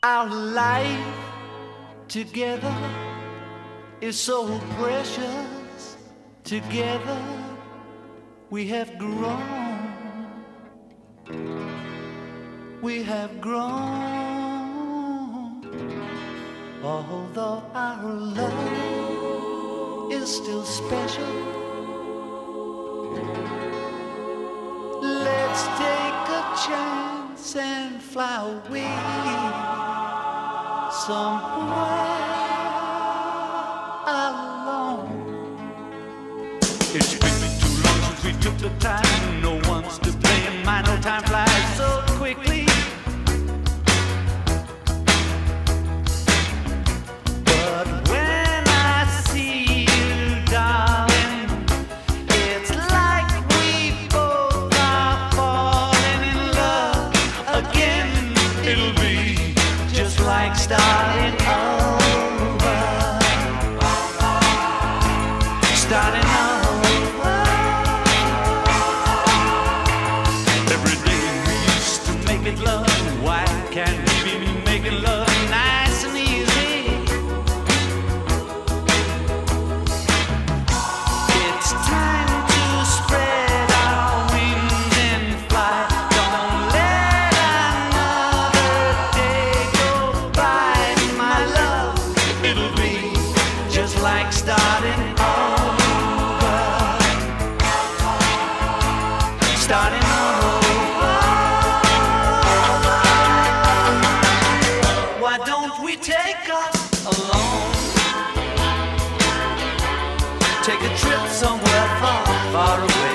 Our life together is so precious. Together we have grown. We have grown. Although our love is still special, let's take a chance and fly away somewhere alone. It's been too long since we took the time. No one's to blame. I know time flies so quickly. But when I see you, darling, it's like we both are falling in love again. It'll be just like starting over. Starting over. Every day we used to make it love. Why can't we be making love nice and easy? It's time to spread our wings and fly. Don't let another day go by, my love. It'll be just like starting over. Starting over. Why don't we take us alone? Take a trip somewhere far, far away.